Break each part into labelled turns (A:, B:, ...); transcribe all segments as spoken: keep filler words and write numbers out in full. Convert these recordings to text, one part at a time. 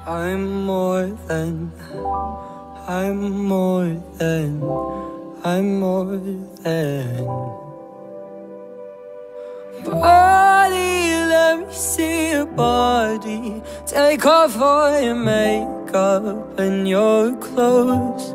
A: I'm more than, I'm more than, I'm more than. Body, let me see your body. Take off all your makeup and your clothes.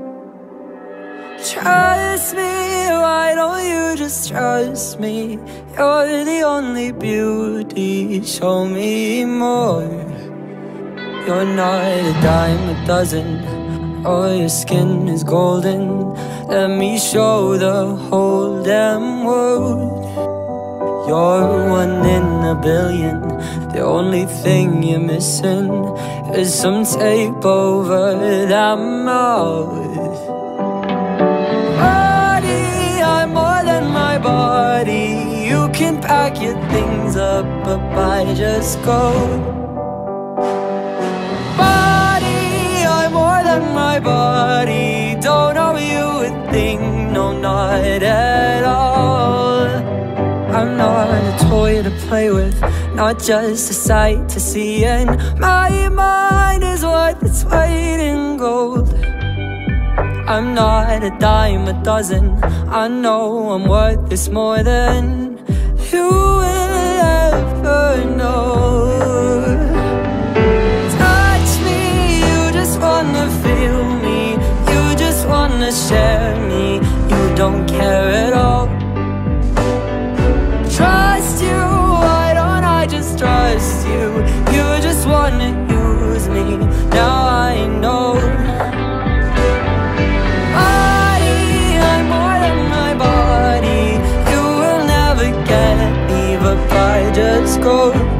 A: Trust me, why don't you just trust me? You're the only beauty, show me more. You're not a dime a dozen, oh, your skin is golden. Let me show the whole damn world. You're one in a billion, the only thing you're missing is some tape over that mouth. Body, I'm more than my body. You can pack your things up, but I just go. My body, don't owe you a thing, no, not at all. I'm not a toy to play with, not just a sight to see, and my mind is worth its weight in gold. I'm not a dime a dozen, I know I'm worth this more than you will ever know. Share me, you don't care at all. Trust you, why don't I just trust you? You just wanna use me, now I know. Body, I'm more than my body. You will never get me, but I just go.